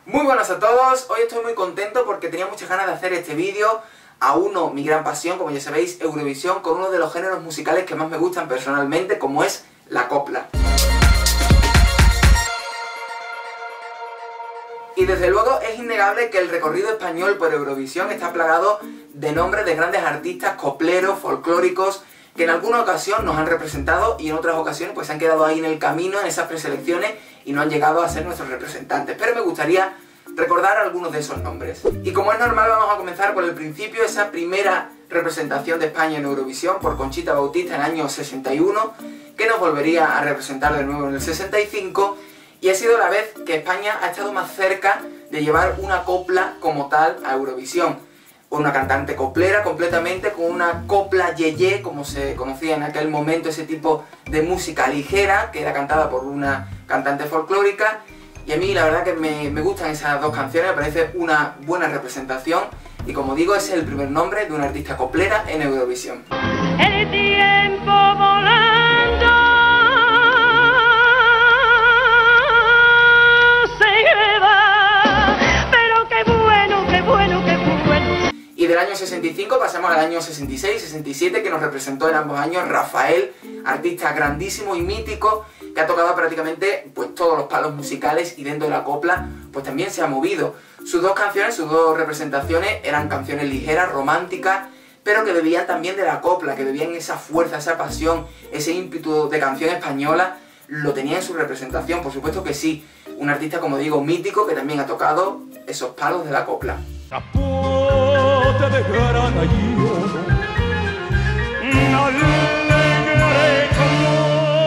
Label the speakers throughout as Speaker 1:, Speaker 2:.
Speaker 1: Muy buenas a todos, hoy estoy muy contento porque tenía muchas ganas de hacer este vídeo. Auno mi gran pasión, como ya sabéis, Eurovisión, con uno de los géneros musicales que más me gustan personalmente, como es la copla. Y desde luego es innegable que el recorrido español por Eurovisión está plagado de nombres de grandes artistas copleros, folclóricos, que en alguna ocasión nos han representado y en otras ocasiones pues se han quedado ahí en el camino, en esas preselecciones, y no han llegado a ser nuestros representantes. Pero me gustaría recordar algunos de esos nombres. Y como es normal, vamos a comenzar por el principio, esa primera representación de España en Eurovisión por Conchita Bautista en el año 61, que nos volvería a representar de nuevo en el 65, y ha sido la vez que España ha estado más cerca de llevar una copla como tal a Eurovisión. Una cantante coplera completamente, con una copla yeye, como se conocía en aquel momento, ese tipo de música ligera, que era cantada por una cantante folclórica. Y a mí la verdad que me gustan esas dos canciones, me parece una buena representación. Y como digo, ese es el primer nombre de una artista coplera en Eurovisión.
Speaker 2: El tiempo volando se va, pero qué bueno, qué bueno, qué bueno.
Speaker 1: Y del año 65 pasamos al año 66, 67, que nos representó en ambos años Rafael, artista grandísimo y mítico, que ha tocado prácticamente pues todos los palos musicales, y dentro de la copla pues también se ha movido. Sus dos canciones, sus dos representaciones eran canciones ligeras, románticas, pero que bebían también de la copla, que bebían esa fuerza, esa pasión, ese ímpetu de canción española, lo tenía en su representación, por supuesto que sí. Un artista, como digo, mítico, que también ha tocado esos palos de la copla.
Speaker 3: Capote de grana y oro, alegre como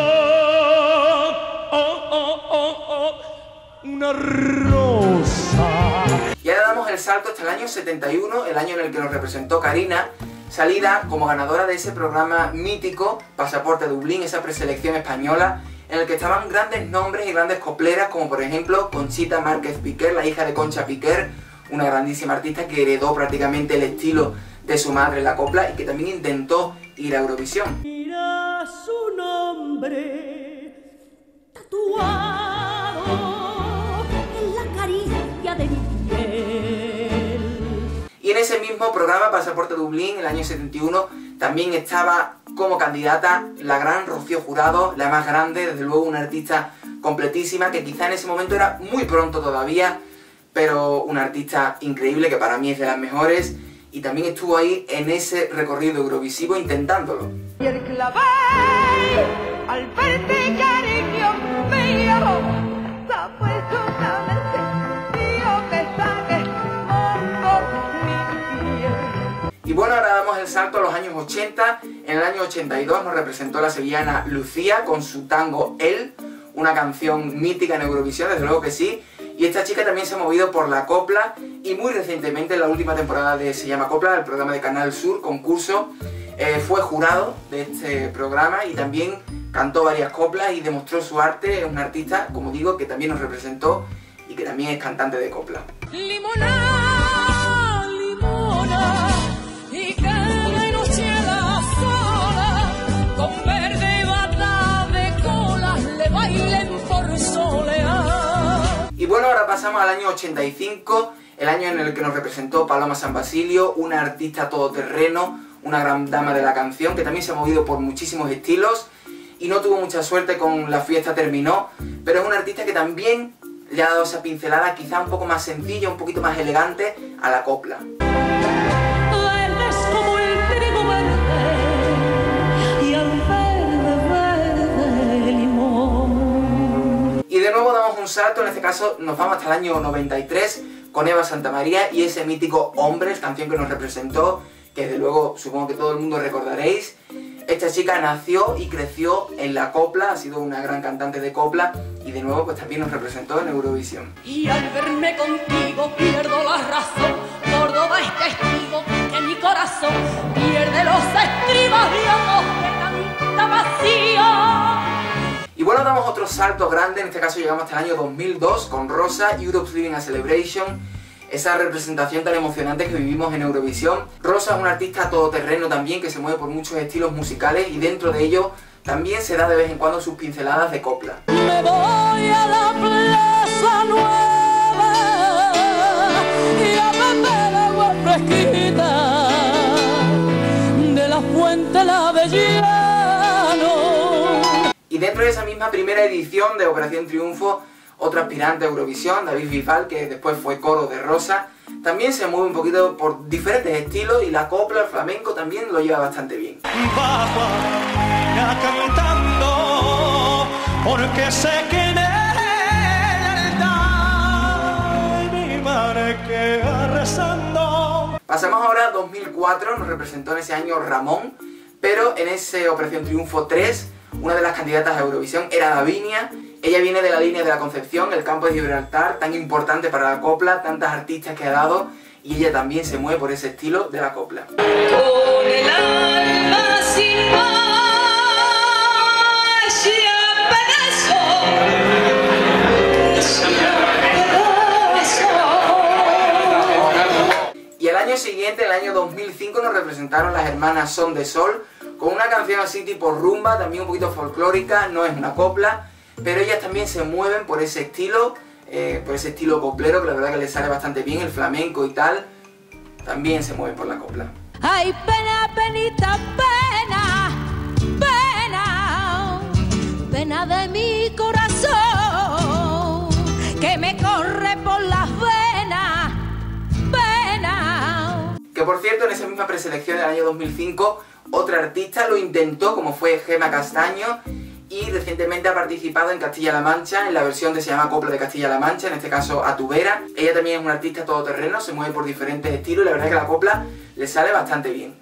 Speaker 3: una rosa.
Speaker 1: Y ahora damos el salto hasta el año 71, el año en el que nos representó Karina, salida como ganadora de ese programa mítico, Pasaporte Dublín, esa preselección española, en el que estaban grandes nombres y grandes copleras, como por ejemplo Conchita Márquez Piquer, la hija de Concha Piquer, una grandísima artista que heredó prácticamente el estilo de su madre en la copla y que también intentó ir a Eurovisión.
Speaker 2: Mira su nombre tatuado en la caricia de mi piel.
Speaker 1: Y en ese mismo programa, Pasaporte Dublín, en el año 71, también estaba como candidata la gran Rocío Jurado, la más grande, desde luego una artista completísima, que quizá en ese momento era muy pronto todavía, pero una artista increíble, que para mí es de las mejores, y también estuvo ahí en ese recorrido eurovisivo intentándolo.
Speaker 2: Y el clavel, al verte cariño mío, se ha puesto una mío que sabe mongo mi piel.
Speaker 1: Y bueno, ahora damos el salto a los años 80. En el año 82 nos representó la sevillana Lucía con su tango Él, una canción mítica en Eurovisión, desde luego que sí. Y esta chica también se ha movido por la copla, y muy recientemente, en la última temporada de Se llama Copla, el programa de Canal Sur, concurso, fue jurado de este programa y también cantó varias coplas y demostró su arte. Es una artista, como digo, que también nos representó y que también es cantante de copla.
Speaker 2: Limona, limona, y que de noche la sola, con verde bata de colas le bailen por solear.
Speaker 1: Y bueno, ahora pasamos al año 85, el año en el que nos representó Paloma San Basilio, una artista todoterreno, una gran dama de la canción, que también se ha movido por muchísimos estilos y no tuvo mucha suerte con La fiesta terminó, pero es una artista que también le ha dado esa pincelada quizá un poco más sencilla, un poquito más elegante a la copla.
Speaker 2: Verdes como el trigo verde y el verde limón.
Speaker 1: Y de nuevo damos un salto, en este caso nos vamos hasta el año 93 con Eva Santamaría y ese mítico Hombres, canción que nos representó, que desde luego supongo que todo el mundo recordaréis. Esta chica nació y creció en la copla, ha sido una gran cantante de copla y de nuevo pues también nos representó en Eurovisión.
Speaker 2: Y al verme contigo pierdo la razón, Córdoba es testigo que mi corazón pierde los estribos de amor que canta vacío.
Speaker 1: Y bueno, damos otro salto grande, en este caso llegamos hasta el año 2002 con Rosa, Europe's Living a Celebration, esa representación tan emocionante que vivimos en Eurovisión. Rosa es una artista todoterreno también, que se mueve por muchos estilos musicales y dentro de ello también se da de vez en cuando sus pinceladas de copla.
Speaker 2: Me voy a la Plaza Nueva
Speaker 1: esta primera edición de Operación Triunfo, otro aspirante a Eurovisión, David Bisbal, que después fue coro de Rosa, también se mueve un poquito por diferentes estilos y la copla, el flamenco también lo lleva bastante bien.
Speaker 3: Bajo ya cantando, porque sé que en él mi madre queda rezando.
Speaker 1: Pasamos ahora a 2004, nos representó en ese año Ramón, pero en ese Operación Triunfo 3, una de las candidatas a Eurovisión era Davinia. Ella viene de la línea de la Concepción, el campo de Gibraltar, tan importante para la copla, tantas artistas que ha dado, y ella también se mueve por ese estilo de la copla.
Speaker 2: Con el alma sin más y a pedazos.
Speaker 1: Y el año siguiente, el año 2005, nos representaron las hermanas Son de Sol, con una canción así tipo rumba, también un poquito folclórica, no es una copla, pero ellas también se mueven por ese estilo coplero, que la verdad que les sale bastante bien, el flamenco y tal, también se mueven por la copla.
Speaker 2: Ay, pena, penita, pena, pena, pena de mi corazón, que me corre por las venas, pena.
Speaker 1: Que por cierto, en esa misma preselección del año 2005, otra artista lo intentó, como fue Gema Castaño, y recientemente ha participado en Castilla-La Mancha, en la versión que se llama Copla de Castilla-La Mancha, en este caso A Tu Vera. Ella también es una artista todoterreno, se mueve por diferentes estilos y la verdad es que la copla le sale bastante bien.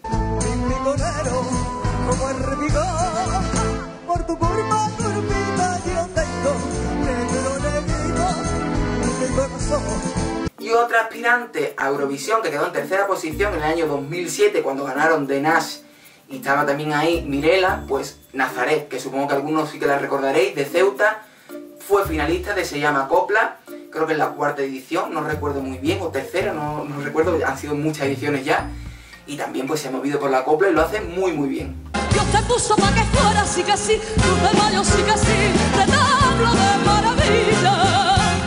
Speaker 1: Y otra aspirante a Eurovisión que quedó en tercera posición en el año 2007 cuando ganaron The Nash, y estaba también ahí Mirela, pues Nazaret, que supongo que algunos sí que la recordaréis, de Ceuta, fue finalista de Se Llama Copla, creo que es la cuarta edición, no recuerdo muy bien, o tercera, no recuerdo, han sido muchas ediciones ya, y también pues se ha movido por la copla y lo hace muy muy bien.
Speaker 2: Dios te puso para que fuera sí que sí, Cruz de Mayo sí que sí, retablo de maravilla.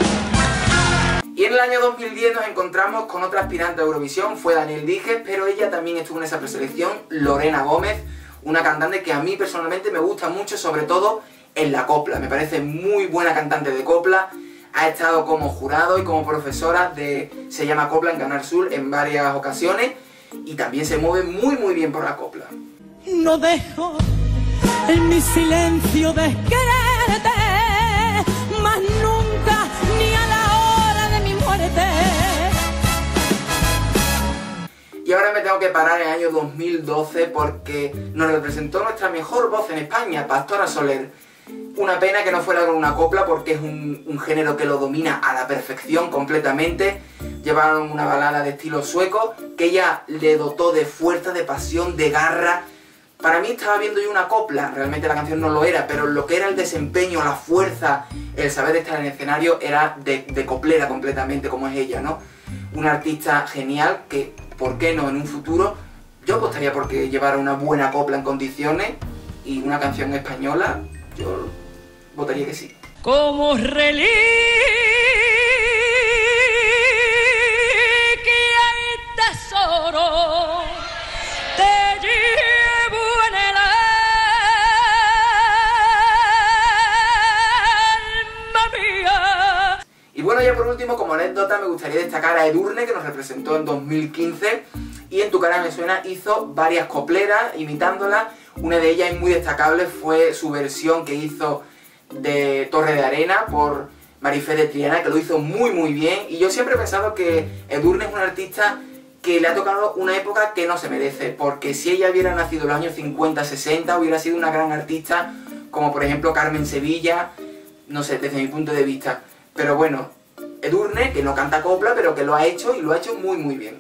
Speaker 1: Y en el año 2010 nos encontramos con otra aspirante a Eurovisión, fue Daniel Díez, pero ella también estuvo en esa preselección, Lorena Gómez, una cantante que a mí personalmente me gusta mucho, sobre todo en la copla. Me parece muy buena cantante de copla, ha estado como jurado y como profesora de Se Llama Copla en Canal Sur en varias ocasiones, y también se mueve muy muy bien por la copla.
Speaker 2: No dejo en mi silencio de quererte, más nunca ni a la hora de mi muerte.
Speaker 1: Y ahora me tengo que parar en el año 2012 porque nos representó nuestra mejor voz en España, Pastora Soler. Una pena que no fuera con una copla porque es un género que lo domina a la perfección completamente. Llevaron una balada de estilo sueco que ella le dotó de fuerza, de pasión, de garra. Para mí estaba viendo yo una copla, realmente la canción no lo era, pero lo que era el desempeño, la fuerza, el saber estar en el escenario era de coplera completamente, como es ella, ¿no? Una artista genial que, ¿por qué no? En un futuro yo apostaría porque llevara una buena copla en condiciones y una canción española, yo votaría que sí.
Speaker 2: Como reliquia y tesoro, te llevo en el alma mía.
Speaker 1: Y bueno, ya por último, como anécdota, me gustaría destacar a Edurne, que nos representó en 2015, y En Tu Cara Me Suena hizo varias copleras imitándola. Una de ellas, muy destacable, fue su versión que hizo de Torre de Arena por Marifé de Triana, que lo hizo muy muy bien, y yo siempre he pensado que Edurne es una artista que le ha tocado una época que no se merece, porque si ella hubiera nacido en los años 50-60 hubiera sido una gran artista, como por ejemplo Carmen Sevilla, no sé, desde mi punto de vista. Pero bueno, Edurne, que no canta copla, pero que lo ha hecho y lo ha hecho muy muy bien.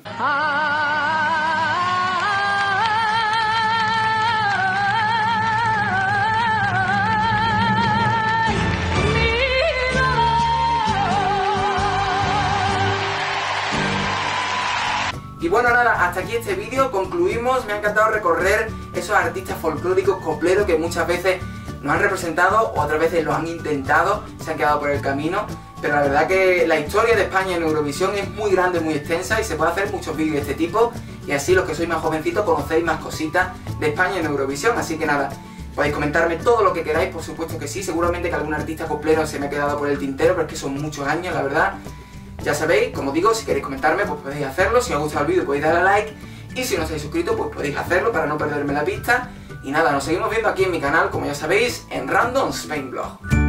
Speaker 1: Y bueno, nada, hasta aquí este vídeo, concluimos. Me ha encantado recorrer esos artistas folclóricos copleros que muchas veces nos han representado, otras veces lo han intentado, se han quedado por el camino, pero la verdad que la historia de España en Eurovisión es muy grande, muy extensa, y se puede hacer muchos vídeos de este tipo, y así los que sois más jovencitos conocéis más cositas de España en Eurovisión. Así que nada, Podéis comentarme todo lo que queráis, por supuesto que sí. Seguramente que algún artista coplero se me ha quedado por el tintero, pero es que son muchos años, la verdad. Ya sabéis, como digo, si queréis comentarme, pues podéis hacerlo. Si os ha gustado el vídeo, podéis darle a like. Y si no estáis suscritos, pues podéis hacerlo para no perderme la pista. Y nada, nos seguimos viendo aquí en mi canal, como ya sabéis, en Random Spain Blog.